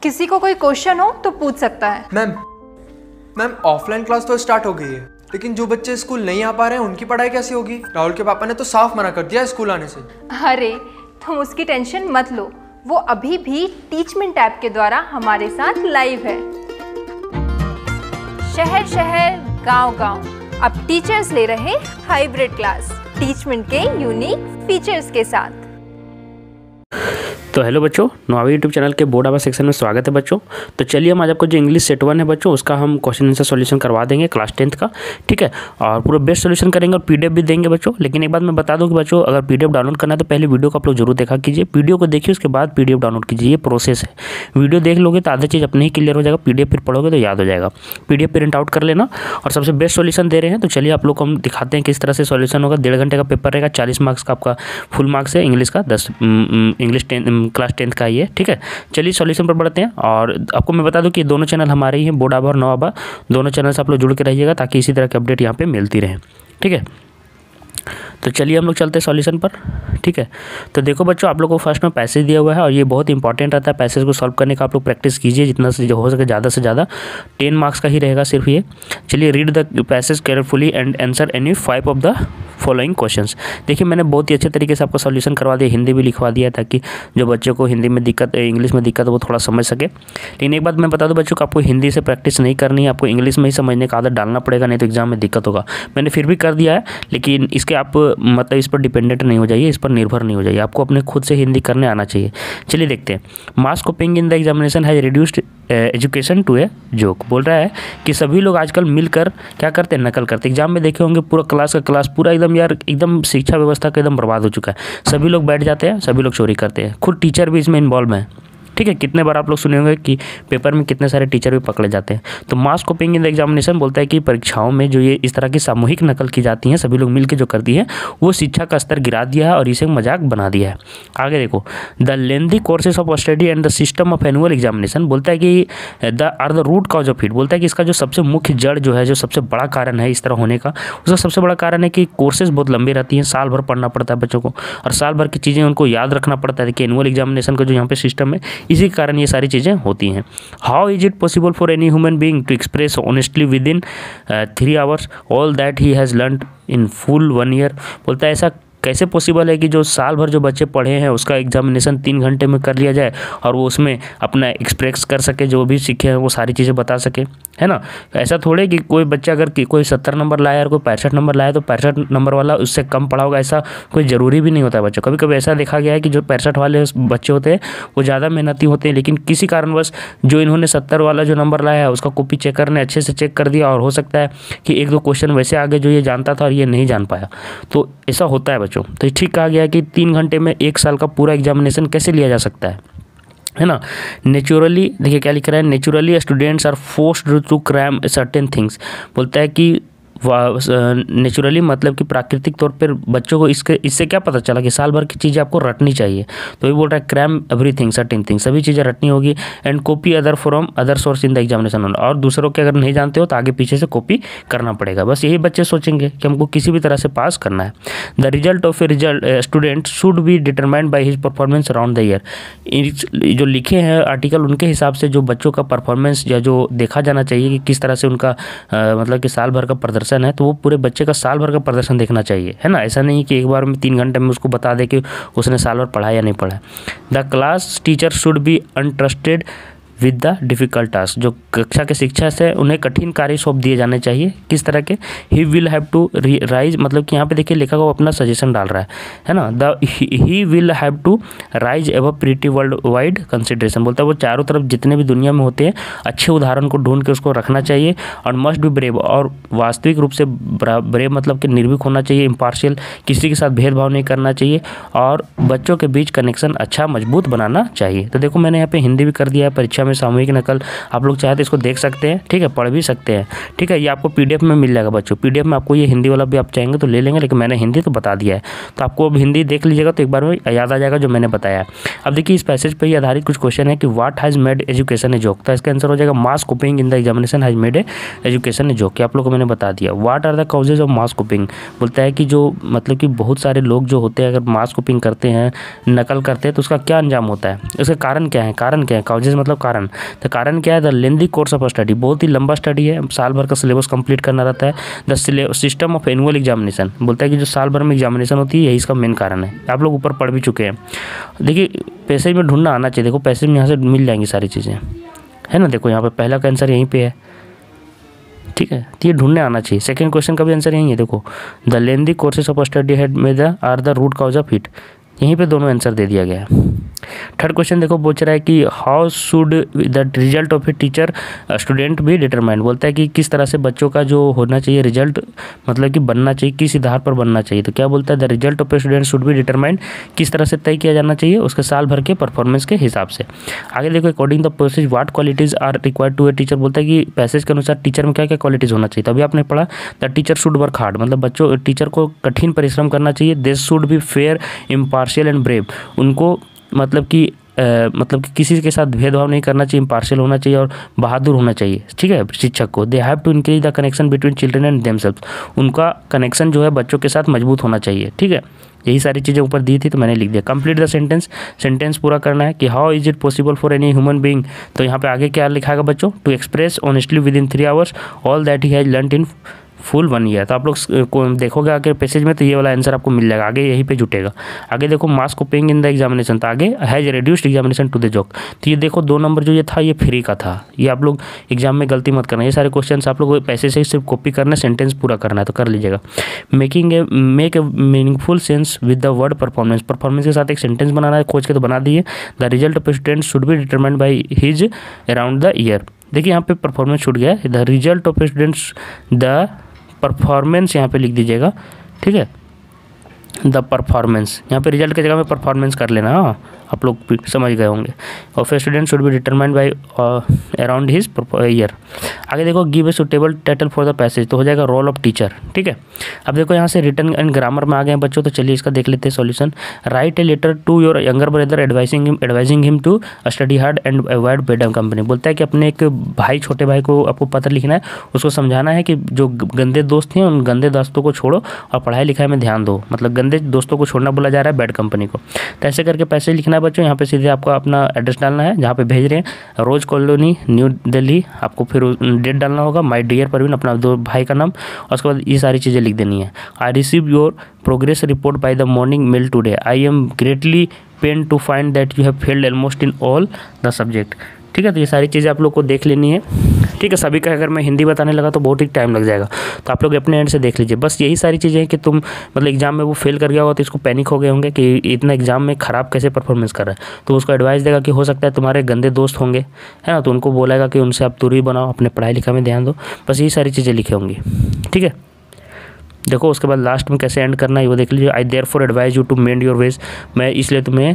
किसी को कोई क्वेश्चन हो तो पूछ सकता है। मैम ऑफलाइन क्लास तो स्टार्ट हो गई है, लेकिन जो बच्चे स्कूल नहीं आ पा रहे हैं उनकी पढ़ाई कैसी होगी? राहुल के पापा ने तो साफ मना कर दिया स्कूल आने से। अरे तुम उसकी टेंशन मत लो, वो अभी भी टीचमेंट ऐप के द्वारा हमारे साथ लाइव है। शहर शहर गांव गांव अब टीचर्स ले रहे हाइब्रिड क्लास टीचमेंट के यूनिक फीचर्स के साथ। तो हेलो बच्चों, नोआवी यूट्यूब चैनल के बोर्ड आवर सेक्शन में स्वागत है बच्चों। तो चलिए हम आज आपको जो इंग्लिश सेट 1 है बच्चों, उसका हम क्वेश्चन आंसर सॉल्यूशन करवा देंगे क्लास 10th का, ठीक है। और पूरा बेस्ट सॉल्यूशन करेंगे और पीडीएफ भी देंगे बच्चों। लेकिन एक बात मैं बता दूं कि बच्चों, अगर पीडीएफ डाउनलोड करना है तो पहले वीडियो को आप लोग जरूर देखा कीजिए, वीडियो को देखिए उसके बाद पीडीएफ डाउनलोड कीजिए। ये प्रोसेस है, वीडियो देख लोगे तो आधी चीज़ अपने ही क्लियर हो जाएगा, पीडीएफ फिर पढ़ोगे तो याद हो जाएगा। पीडीएफ प्रिंट आउट कर लेना और सबसे बेस्ट सॉल्यूशन दे रहे हैं। तो चलिए आप लोग को हम दिखाते हैं किस तरह से सॉल्यूशन होगा। 1.5 घंटे का पेपर रहेगा, 40 मार्क्स का आपका फुल मार्क्स है, इंग्लिश का 10 इंग्लिश क्लास 10th का ही है, ठीक है। चलिए सॉल्यूशन पर बढ़ते हैं। और आपको मैं बता दूं कि दोनों चैनल हमारे ही हैं, बोर्ड आवर और नोआवा, दोनों चैनल से आप लोग जुड़ के रहिएगा ताकि इसी तरह की अपडेट यहाँ पे मिलती रहे, ठीक है। तो चलिए हम लोग चलते हैं सॉल्यूशन पर, ठीक है। तो देखो बच्चों, आप लोगों को फर्स्ट में पैसेज दिया हुआ है और ये बहुत इंपॉर्टेंट रहता है। पैसेज को सॉल्व करने का आप लोग प्रैक्टिस कीजिए जितना से हो सके, ज़्यादा से ज़्यादा। 10 मार्क्स का ही रहेगा सिर्फ ये। चलिए read the passage carefully and answer any 5 of the following questions. देखिए मैंने बहुत ही अच्छे तरीके से आपको सॉल्यूशन करवा दिया, हिंदी भी लिखवा दिया ताकि जो बच्चों को हिंदी में दिक्कत, इंग्लिश में दिक्कत, वो थोड़ा समझ सके। लेकिन एक बात मैं बता दूं बच्चों को, आपको हिंदी से प्रैक्टिस नहीं करनी है, आपको इंग्लिश में ही समझने का आदत डालना पड़ेगा, नहीं तो एग्जाम में दिक्कत होगा। मैंने फिर भी कर दिया है, लेकिन इसके आप मतलब इस पर डिपेंडेंट नहीं हो जाइए, इस पर निर्भर नहीं हो जाइए, आपको अपने खुद से हिंदी करने आना चाहिए। चलिए देखते हैं। Mass copying in the examination has reduced education to a joke. बोल रहा है कि सभी लोग आजकल मिलकर क्या करते हैं, नकल करते हैं। एग्जाम में देखे होंगे पूरा क्लास का क्लास पूरा एकदम यार एकदम शिक्षा व्यवस्था का एकदम बर्बाद हो चुका है। सभी लोग बैठ जाते हैं, सभी लोग चोरी करते हैं, खुद टीचर भी इसमें इन्वॉल्व है, ठीक है। कितने बार आप लोग सुने होंगे कि पेपर में कितने सारे टीचर भी पकड़े जाते हैं। तो मास कॉपिंग इन द एग्जामिनेशन बोलता है कि परीक्षाओं में जो ये इस तरह की सामूहिक नकल की जाती है, सभी लोग मिलकर जो करती है, वो शिक्षा का स्तर गिरा दिया है और इसे मजाक बना दिया है। आगे देखो, the lengthy courses of study and the system of annual examination बोलता है कि the root cause of it, बोलता है कि इसका जो सबसे मुख्य जड़ जो है, जो सबसे बड़ा कारण है इस तरह होने का, उसका सबसे बड़ा कारण है कि कोर्सेज बहुत लंबी रहती हैं, साल भर पढ़ना पड़ता है बच्चों को और साल भर की चीज़ें उनको याद रखना पड़ता है कि एनुअल एग्जामिनेशन का जो यहाँ पे सिस्टम है, इसी के कारण ये सारी चीज़ें होती हैं। How is it possible for any human being to express honestly within 3 hours all that he has learned in full 1 year. बोलता है ऐसा कैसे पॉसिबल है कि जो साल भर जो बच्चे पढ़े हैं उसका एग्जामिनेशन 3 घंटे में कर लिया जाए और वो उसमें अपना एक्सप्रेस कर सके, जो भी सीखे हैं वो सारी चीज़ें बता सके, है ना। ऐसा थोड़े कि कोई बच्चा अगर कोई 70 नंबर लाया और कोई 65 नंबर लाया तो 65 नंबर वाला उससे कम पढ़ा होगा, ऐसा कोई ज़रूरी भी नहीं होता है बच्चों। कभी कभी ऐसा देखा गया है कि जो 65 वाले बच्चे होते हैं वो ज़्यादा मेहनती होते हैं, लेकिन किसी कारणवश जो इन्होंने 70 वाला जो नंबर लाया है उसका कॉपी चेकर ने अच्छे से चेक कर दिया और हो सकता है कि 1-2 क्वेश्चन वैसे आगे जो ये जानता था और ये नहीं जान पाया। तो ऐसा होता है बच्चों। तो ठीक कहा गया कि 3 घंटे में 1 साल का पूरा एग्जामिनेशन कैसे लिया जा सकता है ना। नेचुरली देखिए क्या लिख रहा है, naturally students are forced to cram certain things. बोलता है कि नेचुरली मतलब कि प्राकृतिक तौर पर बच्चों को इससे क्या पता चला कि साल भर की चीज़ें आपको रटनी चाहिए। तो ये बोल रहा है क्रैम एवरीथिंग सर्टेन थिंग, सभी चीज़ें रटनी होगी and copy other from other source in the examination. और दूसरों के अगर नहीं जानते हो तो आगे पीछे से कॉपी करना पड़ेगा। बस यही बच्चे सोचेंगे कि हमको किसी भी तरह से पास करना है। The result of a student should be determined by his performance around the year. जो लिखे हैं आर्टिकल उनके हिसाब से जो बच्चों का परफॉर्मेंस या जो देखा जाना चाहिए कि किस तरह से उनका मतलब कि साल भर का प्रदर्शन है, तो वो पूरे बच्चे का साल भर का प्रदर्शन देखना चाहिए, है ना। ऐसा नहीं कि एक बार में 3 घंटे में उसको बता दे कि उसने साल भर पढ़ा या नहीं पढ़ा। The class teacher should be untrusted with the difficult task. जो कक्षा के शिक्षक है उन्हें कठिन कार्य सौंप दिए जाने चाहिए। किस तरह के, he will have to rise, मतलब कि यहाँ पे देखिए लेखक वो अपना सजेशन डाल रहा है ना। The he will have to rise above pretty world wide consideration. बोलता है वो चारों तरफ जितने भी दुनिया में होते हैं अच्छे उदाहरण को ढूंढ के उसको रखना चाहिए। और मस्ट बी ब्रेव, और वास्तविक रूप से ब्रेव मतलब कि निर्भीक होना चाहिए, इम्पार्शियल, किसी के साथ भेदभाव नहीं करना चाहिए और बच्चों के बीच कनेक्शन अच्छा मजबूत बनाना चाहिए। तो देखो मैंने यहाँ पे हिंदी भी कर दिया है। परीक्षा में सामूहिक नकल आप लोग चाहे तो इसको देख सकते हैं, ठीक है, पढ़ भी सकते हैं, ठीक है। ये आपको पीडीएफ में मिल जाएगा बच्चों। पीडीएफ में आपको ये हिंदी वाला भी आप चाहेंगे तो ले लेंगे, लेकिन मैंने हिंदी तो बता दिया है, तो आपको अब हिंदी देख लीजिएगा तो एक बार में याद आ जाएगा जो मैंने बताया। अब देखिए इस पैसेज पर ही आधारित कुछ क्वेश्चन है कि what has made education a joke. तो इसका आंसर हो जाएगा mass copying in the examination has made education a joke. आप लोग को मैंने बता दिया। What are the causes of mass copying. बोलता है कि जो मतलब कि बहुत सारे लोग जो होते हैं अगर मास कॉपिंग करते हैं, नकल करते हैं, तो उसका क्या अंजाम होता है, उसका कारण क्या है। कारण क्या है, कॉजेज मतलब कारण। कारण, तो कारण क्या है, the lengthy course of study, बहुत ही लंबा स्टडी है, साल भर का सिलेबस कंप्लीट करना रहता है। The system of annual examination, बोलता है कि जो साल भर में एग्जामिनेशन होती है यही इसका मेन कारण है। आप लोग ऊपर पढ़ भी चुके हैं। देखिए पैसेज में ढूंढना आना चाहिए, देखो पैसेज में यहाँ से मिल जाएंगी सारी चीज़ें, है ना। देखो यहाँ पे पहला का आंसर यहीं पे है, ठीक है, तो ये ढूंढने आना चाहिए। सेकंड क्वेश्चन का भी आंसर यही है, देखो the lengthy courses of study head में the are the root cause of it, यहीं पे दोनों आंसर दे दिया गया है। थर्ड क्वेश्चन देखो पूछ रहा है कि how should the result of a teacher student भी डिटरमाइंड, बोलता है कि किस तरह से बच्चों का जो होना चाहिए रिजल्ट, मतलब कि बनना चाहिए, किस आधार पर बनना चाहिए। तो क्या बोलता है, the result of a student should be determined, किस तरह से तय किया जाना चाहिए, उसके साल भर के परफॉर्मेंस के हिसाब से। आगे देखो according the passage what qualities are required to a teacher, बोलता है कि पैसेज के अनुसार टीचर में क्या क्या क्वालिटीज होना चाहिए। तो अभी आपने पढ़ा the teacher should work hard, मतलब बच्चों टीचर को कठिन परिश्रम करना चाहिए। This should be fair impartial and brave, उनको मतलब कि किसी के साथ भेदभाव नहीं करना चाहिए, इम्पार्शियल होना चाहिए और बहादुर होना चाहिए, ठीक है शिक्षक को। They have to increase the connection between children and themselves, उनका कनेक्शन जो है बच्चों के साथ मजबूत होना चाहिए, ठीक है। यही सारी चीज़ें ऊपर दी थी तो मैंने लिख दिया। कंप्लीट द सेंटेंस, सेंटेंस पूरा करना है कि how is it possible for any human being, तो यहाँ पे आगे क्या लिखा है बच्चों, to express honestly within 3 hours all that he has learned in full 1 year. तो आप लोग को देखोगे आगे पैसेज में तो ये वाला आंसर आपको मिल जाएगा, आगे यहीं पे जुटेगा। आगे देखो मार्क्स को पेइंग इन द एग्जामिनेशन, तो आगे has reduced examination to the job, तो ये देखो 2 नंबर जो ये था ये फ्री का था, ये आप लोग एग्जाम में गलती मत करना। ये सारे क्वेश्चन आप लोग पैसेज से सिर्फ कॉपी करना, सेंटेंस पूरा करना है तो कर लीजिएगा। Make a meaningful sense with the word performance, performance के साथ एक सेंटेंस बनाना है, खोज के तो बना दिए। The result of student should be determined by his around the year, देखिए यहाँ पे परफॉर्मेंस छूट गया है। The result of students the performance यहाँ पे लिख दीजिएगा, ठीक है, द परफॉर्मेंस, यहाँ पे रिजल्ट की जगह में परफॉर्मेंस कर लेना, हाँ आप लोग समझ गए होंगे। Of a student should be determined by around his year. आगे देखो give a suitable title for the passage, तो हो जाएगा रोल ऑफ टीचर, ठीक है। अब देखो यहाँ से रिटन एंड ग्रामर में आ गए हैं बच्चों, तो चलिए इसका देख लेते हैं solution. Write a letter to your younger brother advising him to study hard and avoid bad company, बोलता है कि अपने एक भाई, छोटे भाई को आपको पत्र लिखना है, उसको समझाना है कि जो गंदे दोस्त हैं उन गंदे दोस्तों को छोड़ो और पढ़ाई लिखाई में ध्यान दो, मतलब गंदे दोस्तों को छोड़ना बोला जा रहा है, बैड कंपनी को। तो ऐसे करके पैसे लिखना है बच्चों, यहाँ पे सीधे आपको अपना एड्रेस डालना है जहाँ पे भेज रहे हैं, रोज कॉलोनी न्यू दिल्ली, आपको फिर डेट डालना होगा, माय डियर परवीन अपना 2 भाई का नाम, और उसके बाद ये सारी चीज़ें लिख देनी है। I receive your progress report by the morning mail today, I am greatly pain to find that you have failed almost in all the subject, ठीक है। तो ये सारी चीज़ें आप लोग को देख लेनी है, ठीक है। सभी का अगर मैं हिंदी बताने लगा तो बहुत ही टाइम लग जाएगा, तो आप लोग अपने एंड से देख लीजिए। बस यही सारी चीज़ें हैं कि तुम मतलब एग्जाम में वो फेल कर गया होगा तो इसको पैनिक हो गए होंगे कि इतना एग्जाम में ख़राब कैसे परफॉर्मेंस कर रहा है, तो उसको एडवाइस देगा कि हो सकता है तुम्हारे गंदे दोस्त होंगे, है ना, तो उनको बोलेगा कि उनसे आप दूरी बनाओ, अपने पढ़ाई लिखाई में ध्यान दो, बस यही सारी चीज़ें लिखी होंगी, ठीक है। देखो उसके बाद लास्ट में कैसे एंड करना है वो देख लीजिए। I therefore advise you to mend your ways, मैं इसलिए तुम्हें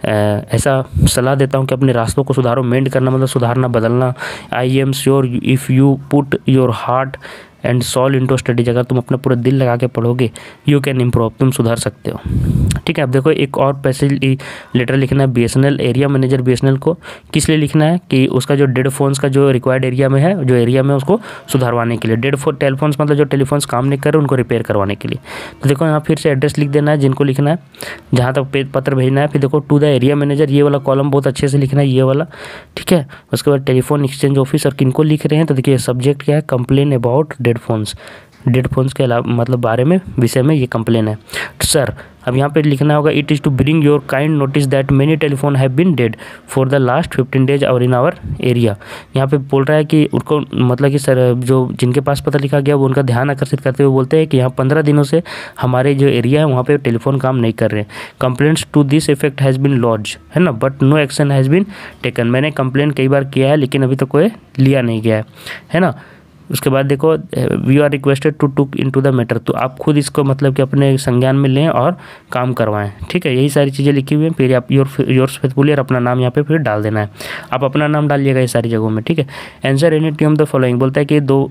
ऐसा सलाह देता हूँ कि अपने रास्तों को सुधारो, मेंड करना मतलब सुधारना, बदलना। I am sure if you put your heart and soul into studies, अगर तुम अपना पूरा दिल लगा के पढ़ोगे यू कैन इम्प्रूव, तुम सुधर सकते हो, ठीक है। अब देखो एक और पैसेज लेटर लिखना है बीएसएनएल एरिया मैनेजर, बीएसएनएल को किस लिए लिखना है कि उसका जो डेड फोन्स का जो रिक्वायर्ड एरिया में है, जो एरिया में उसको सुधारवाने के लिए, डेड टेलीफोन्स मतलब जो टेलीफोन्स काम नहीं कर रहे उनको रिपेयर करवाने के लिए। तो देखो यहाँ फिर से एड्रेस लिख देना है जिनको लिखना है, जहाँ तक पत्र भेजना है, फिर देखो टू द एरिया मैनेजर, ये वाला कॉलम बहुत अच्छे से लिखना है, ये वाला, ठीक है। उसके बाद टेलीफोन एक्सचेंज ऑफिस, और किनको लिख रहे हैं तो देखिए सब्जेक्ट क्या है, कंप्लेन अबाउट डेड फोन्स के अलावा मतलब बारे में, विषय में ये कंप्लेन है। सर अब यहाँ पे लिखना होगा it is to bring your kind notice that many telephone have been dead for the last 15 days और इन आवर एरिया। यहाँ पे बोल रहा है कि उनको मतलब कि सर जो जिनके पास पता लिखा गया वो उनका ध्यान आकर्षित करते हुए बोलते हैं कि यहाँ 15 दिनों से हमारे जो एरिया है वहाँ पे टेलीफोन काम नहीं कर रहे। Complaints to this effect has been launch, है ना, but no action has been taken, मैंने कंप्लेंट कई बार किया है लेकिन अभी तक कोई लिया नहीं गया है ना। उसके बाद देखो we are requested to took into the matter, तो आप खुद इसको मतलब कि अपने संज्ञान में लें और काम करवाएं, ठीक है। यही सारी चीज़ें लिखी हुई हैं। फिर आप योर्स फेथफुली और अपना नाम यहाँ पे फिर डाल देना है, आप अपना नाम डालिएगा ये सारी जगहों में, ठीक है। Answer any two the following, बोलता है कि दो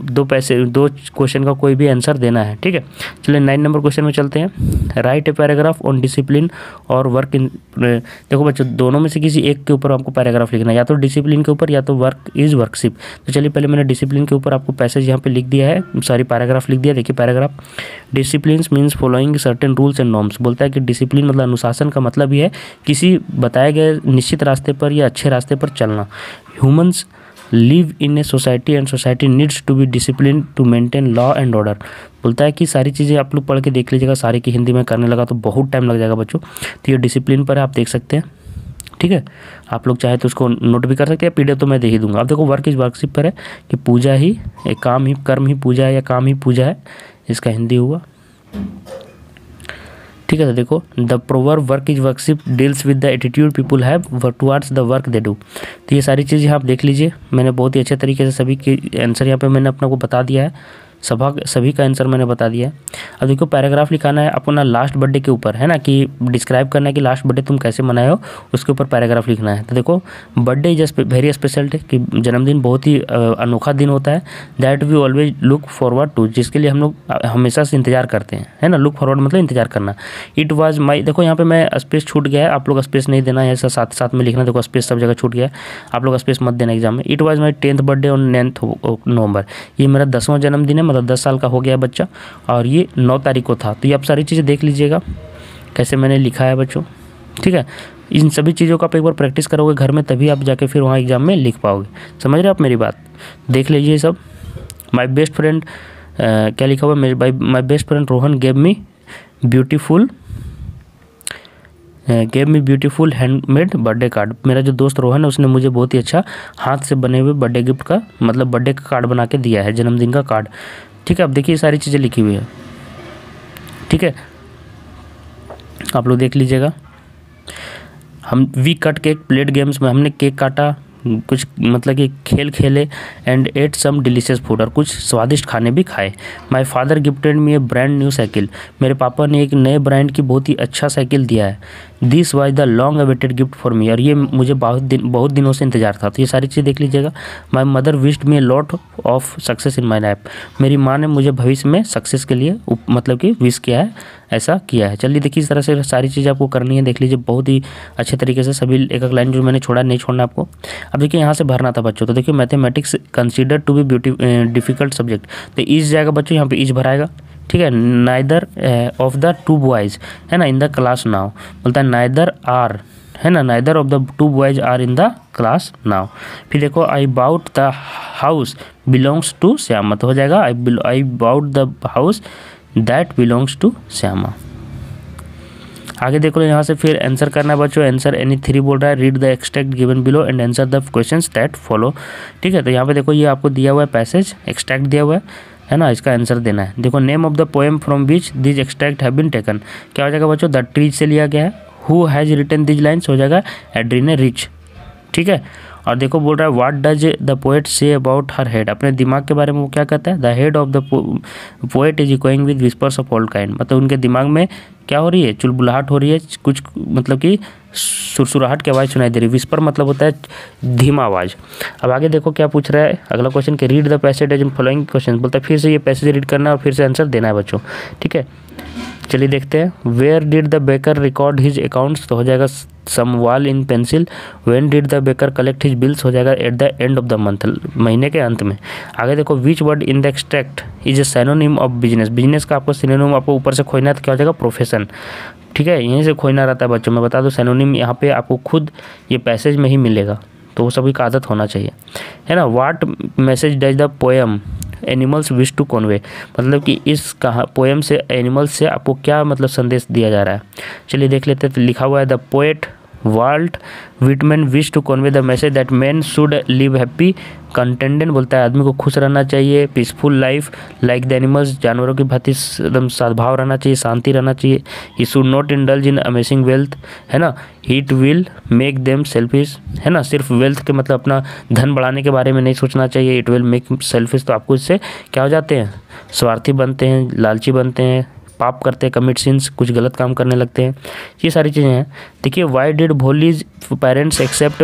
क्वेश्चन का कोई भी आंसर देना है, ठीक है। चलिए 9 नंबर क्वेश्चन में चलते हैं। Write a paragraph on discipline और वर्क इन, देखो बच्चों दोनों में से किसी एक के ऊपर आपको पैराग्राफ लिखना है, या तो डिसिप्लिन के ऊपर या तो वर्क इज वर्कशिप। तो चलिए पहले मैंने डिसिप्लिन के ऊपर आपको पैसेज यहाँ पे लिख दिया है, सॉरी पैराग्राफ लिख दिया। देखिए paragraph, discipline means following certain rules and norms. बोलता है कि डिसिप्लिन मतलब अनुशासन का मतलब ही है किसी बताए गए निश्चित रास्ते पर या अच्छे रास्ते पर चलना। Humans live in a society and society needs to be discipline to maintain law and order. बोलता है कि सारी चीज़ें आप लोग पढ़ के देख लीजिएगा, सारी की हिंदी में करने लगा तो बहुत टाइम लग जाएगा बच्चों। तो ये डिसिप्लिन पर है, आप देख सकते हैं, ठीक है। आप लोग चाहे तो उसको नोट भी कर सकते हैं, पीडीएफ तो मैं दे ही दूंगा। अब देखो वर्क इज वर्कशिप पर है कि पूजा ही एक काम ही, कर्म ही पूजा है या काम ही पूजा है, इसका हिंदी हुआ, ठीक है। तो देखो the proverb work is worship deals with the attitude people have towards the work they do. तो ये सारी चीज़ें आप देख लीजिए, मैंने बहुत ही अच्छे तरीके से सभी के आंसर यहाँ पे मैंने अपना को बता दिया है, सभी का आंसर मैंने बता दिया है। अब देखो पैराग्राफ लिखाना है अपना लास्ट बर्थडे के ऊपर, है ना, कि डिस्क्राइब करना है कि लास्ट बर्थडे तुम कैसे मनाए हो, उसके ऊपर पैराग्राफ लिखना है। तो देखो birthday is very special day, कि जन्मदिन बहुत ही अनोखा दिन होता है। That we always look forward to, जिसके लिए हम लोग हमेशा से इंतजार करते हैं, है ना। लुक फॉरवर्ड मतलब इंतजार करना। इट वाज माई, देखो यहाँ पे मैं स्पेस छूट गया है, आप लोग स्पेस नहीं देना है, ऐसा साथ साथ में लिखना। देखो स्पेस सब जगह छूट गया है, आप लोग स्पेस मत देना एग्जाम में। It was my 10th birthday on 9th November. ये मेरा 10वां जन्मदिन है, मतलब 10 साल का हो गया है बच्चा, और ये 9 तारीख को था। तो ये आप सारी चीज़ें देख लीजिएगा कैसे मैंने लिखा है बच्चों, ठीक है। इन सभी चीज़ों का आप एक बार प्रैक्टिस करोगे घर में, तभी आप जाके फिर वहाँ एग्जाम में लिख पाओगे। समझ रहे हो आप मेरी बात, देख लीजिए सब। माई बेस्ट फ्रेंड, क्या लिखा हुआ है, my best friend Rohan gave me beautiful handmade birthday card. मेरा जो दोस्त रोहन है उसने मुझे बहुत ही अच्छा हाथ से बने हुए बर्थडे गिफ्ट का, मतलब बर्थडे का कार्ड बना के दिया है, जन्मदिन का कार्ड, ठीक है। अब देखिए सारी चीज़ें लिखी हुई है, ठीक है, आप लोग देख लीजिएगा। हम we cut cake played games में हमने केक काटा, कुछ मतलब कि खेल खेले, and ate some delicious food, और कुछ स्वादिष्ट खाने भी खाए। My father gifted me a brand new cycle. मेरे पापा ने एक नए ब्रांड की बहुत ही अच्छा साइकिल दिया है। This was the long awaited gift for me, और ये मुझे बहुत दिनों से इंतजार था। तो ये सारी चीज़ देख लीजिएगा। My mother wished me a lot of success in my life. मेरी माँ ने मुझे भविष्य में सक्सेस के लिए मतलब कि विश किया है, ऐसा किया है। चलिए देखिए इस तरह से सारी चीज़ें आपको करनी है, देख लीजिए बहुत ही अच्छे तरीके से सभी एक एक लाइन जो मैंने छोड़ा नहीं छोड़ना आपको। अब देखिए यहाँ से भरना था बच्चों, तो देखिए mathematics consider to be difficult subject, तो इज जाएगा बच्चों, यहाँ पे इज भराएगा, ठीक है। Neither of the two boys, है ना, इन द क्लास नाउ। बोलता है नाइदर आर, है ना, neither of the two boys are in the class now. फिर देखो I bought the house belongs to Shyama, तो हो जाएगा I bought the house that belongs to Shyama. आगे देखो यहाँ से फिर आंसर करना है बच्चों। आंसर एनी 3 बोल रहा है। Read the extract given below and answer the questions that follow, ठीक है। तो यहाँ पे देखो ये आपको दिया हुआ है पैसेज, एक्सट्रैक्ट दिया हुआ है ना, इसका आंसर देना है। देखो name of the poem from which this extract have been taken, क्या हो जाएगा बच्चों, द ट्रीज से लिया गया है। Who has written these lines, हो जाएगा एड्रीने रिच, ठीक है। और देखो बोल रहा है what does the poet say about her head, अपने दिमाग के बारे में वो क्या कहता है, the head of the poet is echoing with whispers of all kind, मतलब उनके दिमाग में क्या हो रही है, चुलबुलाहट हो रही है, कुछ मतलब कि सुरसुराहट की आवाज़ सुनाई दे रही है। विस्पर मतलब होता है धीमा आवाज़। अब आगे देखो क्या पूछ रहा है अगला क्वेश्चन के read the passage in following question, बोलता है फिर से ये पैसेज रीड करना है और फिर से आंसर देना है बच्चों, ठीक है। चलिए देखते हैं। Where did the baker record his accounts, तो हो जाएगा some wall in pencil. When did the baker collect his bills, हो जाएगा at the end of the month, महीने के अंत में। आगे देखो which word in the extract is a synonym of business, business का आपको सिनोनिम आपको ऊपर से खोजना है तो क्या हो जाएगा प्रोफेशन, ठीक है। यहीं से खोजना रहता है बच्चों, मैं बता दूं सिनोनिम यहाँ पे आपको खुद ये पैसेज में ही मिलेगा, तो वो सभी का आदत होना चाहिए, है ना। What message does the poem animals wish to convey, मतलब कि इस पोएम से एनिमल्स से आपको क्या मतलब संदेश दिया जा रहा है। चलिए देख लेते हैं। तो लिखा हुआ है the poet Walt Whitman wish to convey the message that man should live happy contented, बोलता है आदमी को खुश रहना चाहिए, peaceful life like the animals, जानवरों की भांति एकदम सद्भाव रहना चाहिए, शांति रहना चाहिए। He should not indulge in amazing wealth, है ना, it will make them selfish, है ना, सिर्फ वेल्थ के मतलब अपना धन बढ़ाने के बारे में नहीं सोचना चाहिए, इट विल मेक सेल्फिश, तो आपको इससे क्या हो जाते हैं, स्वार्थी बनते हैं, लालची बनते हैं, पाप करते हैं, कमिट सिंस, कुछ गलत काम करने लगते हैं, ये सारी चीज़ें हैं। देखिए why did Bholi's parents accept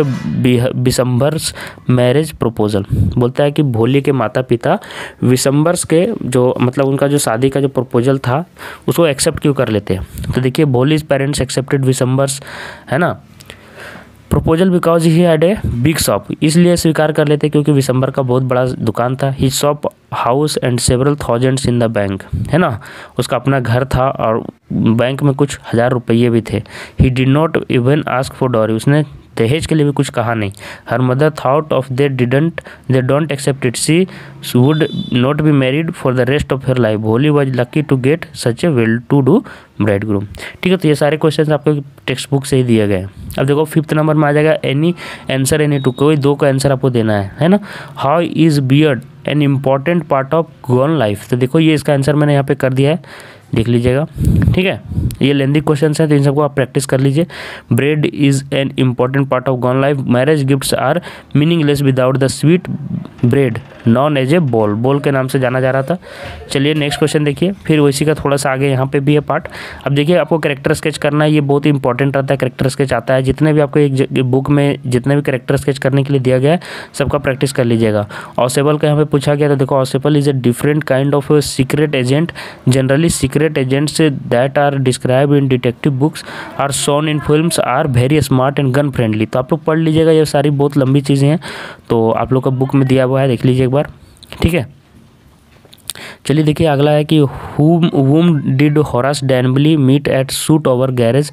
Bishamber's marriage proposal, बोलता है कि भोली के माता पिता विशंबर्स के जो मतलब उनका जो शादी का जो प्रपोजल था उसको एक्सेप्ट क्यों कर लेते हैं। तो देखिए भोलीज पेरेंट्स एक्सेप्टेड विशंबर्स, है ना, proposal because he had a big shop, इसलिए स्वीकार कर लेते क्योंकि विशंबर का बहुत बड़ा दुकान था। He shop house and several thousands in the bank, है ना, उसका अपना घर था और बैंक में कुछ 1000 रुपये भी थे। He did not even ask for dowry, उसने दहेज के लिए भी कुछ कहा नहीं। Her mother thought of they don't accept it, she would not be married for the rest of her life, Bholi was lucky to get such a well to do bridegroom. ठीक है, तो ये सारे क्वेश्चन आपको text book से ही दिए गए हैं। अब देखो 5th नंबर में आ जाएगा एनी आंसर एनी टू, कोई 2 का आंसर आपको देना है ना। How is bread an important part of Goan life, तो देखो ये इसका आंसर मैंने यहाँ पे कर दिया है, देख लीजिएगा। ठीक है, ये लेंदी क्वेश्चन है तो इन सबको आप प्रैक्टिस कर लीजिए। Bread is an important part of Goan life, marriage gifts are meaningless without the sweet bread known as a bol, bol के नाम से जाना जा रहा था। चलिए नेक्स्ट क्वेश्चन देखिए, फिर उसी का थोड़ा सा आगे यहाँ पे भी है पार्ट। अब देखिए आपको कैरेक्टर स्केच करना है, ये बहुत ही इंपॉर्टेंट रहता है। कैरेक्टर स्केच आता है, जितने भी आपको एक बुक में जितने भी कैरेक्टर स्केच करने के लिए दिया गया है सबका प्रैक्टिस कर लीजिएगा। ऑसेबल का यहाँ पे पूछा गया, तो देखो Ausable is a different kind of secret agent, generally secret agents that are describe in detective books are shown in films are very smart and gun friendly. तो आप लोग पढ़ लीजिएगा, ये सारी बहुत लंबी चीज़ें हैं तो आप लोग का बुक में दिया हुआ है, देख लीजिए एक बार। ठीक है, चलिए देखिए अगला है कि whom did Horace Danby meet at Shotover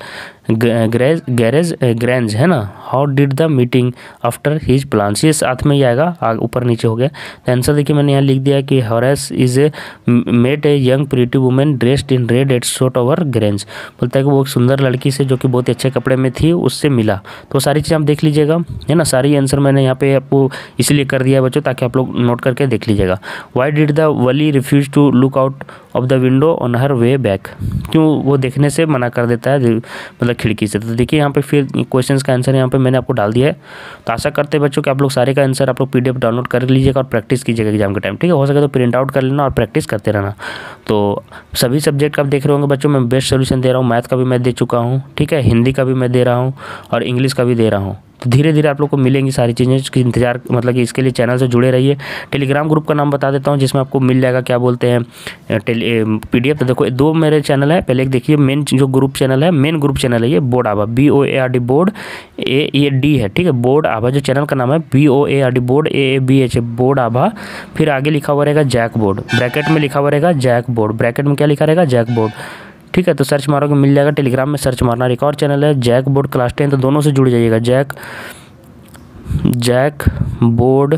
Grange, है ना। How did the meeting after his plans, ये साथ में ही आएगा, ऊपर नीचे हो गया। तो आंसर देखिए मैंने यहाँ लिख दिया कि Horace is a met a young pretty women dressed in red at Shotover Grange, बोलता है कि वो एक सुंदर लड़की से जो कि बहुत अच्छे कपड़े में थी उससे मिला। तो सारी चीज़ आप देख लीजिएगा, है ना। सारी आंसर मैंने यहाँ पे आपको इसलिए कर दिया है बच्चों ताकि आप लोग नोट करके देख लीजिएगा। Why did the Wally refuse to look out of the window on her way back, क्यों वो देखने से मना कर देता है, मतलब खिड़की से। तो देखिए यहाँ पे फिर क्वेश्चंस का आंसर यहाँ पे मैंने आपको डाल दिया है। तो आशा करते हैं बच्चों कि आप लोग सारे का आंसर आप लोग PDF डाउनलोड कर लीजिएगा और प्रैक्टिस कीजिएगा एग्जाम के टाइम। ठीक है, हो सके तो प्रिंट आउट कर लेना और प्रैक्टिस करते रहना। तो सभी सब्जेक्ट का आप देख रहे होंगे बच्चों, मैं बेस्ट सोल्यूशन दे रहा हूँ। मैथ का भी मैं दे चुका हूँ, ठीक है, हिंदी का भी मैं दे रहा हूँ और इंग्लिश का भी दे रहा हूँ। तो धीरे धीरे आप लोग को मिलेंगी सारी चीज़ें, इसकी इंतजार मतलब कि इसके लिए चैनल से जुड़े रहिए। टेलीग्राम ग्रुप का नाम बता देता हूँ जिसमें आपको मिल जाएगा, क्या बोलते हैं, PDF। तो देखो 2 मेरे चैनल है, पहले एक देखिए मेन जो ग्रुप चैनल है, मेन ग्रुप चैनल है ये board Aabha, BOARD board AAD है, ठीक है। बोर्ड आभा जो चैनल का नाम है BOARD board AABH board Aabha, फिर आगे लिखा हुआ रहेगा जैक बोर्ड, ब्रैकेट में लिखा हुआ रहेगा जैक बोर्ड, ब्रैकेट में क्या लिखा रहेगा जैक बोर्ड। ठीक है, तो सर्च मारोगे मिल जाएगा, टेलीग्राम में सर्च मारना। एक और चैनल है जैक बोर्ड क्लास 10, तो दोनों से जुड़ जाइएगा, जैक बोर्ड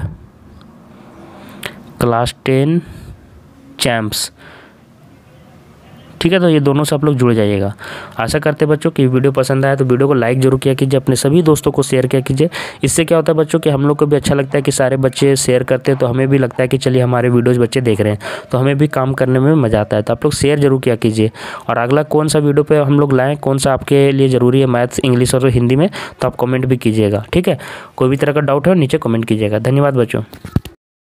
क्लास 10 चैम्प्स। ठीक है, तो ये दोनों से आप लोग जुड़ जाइएगा। आशा करते हैं बच्चों कि वीडियो पसंद आया तो वीडियो को लाइक जरूर किया कीजिए, अपने सभी दोस्तों को शेयर किया कीजिए। इससे क्या होता है बच्चों कि हम लोग को भी अच्छा लगता है कि सारे बच्चे शेयर करते हैं, तो हमें भी लगता है कि चलिए हमारे वीडियोज़ बच्चे देख रहे हैं तो हमें भी काम करने में मज़ा आता है। तो आप लोग शेयर जरूर किया कीजिए। और अगला कौन सा वीडियो पर हम लोग लाएँ, कौन सा आपके लिए ज़रूरी है मैथ्स, इंग्लिश और हिंदी में, तो आप कमेंट भी कीजिएगा। ठीक है, कोई भी तरह का डाउट है नीचे कमेंट कीजिएगा। धन्यवाद बच्चों।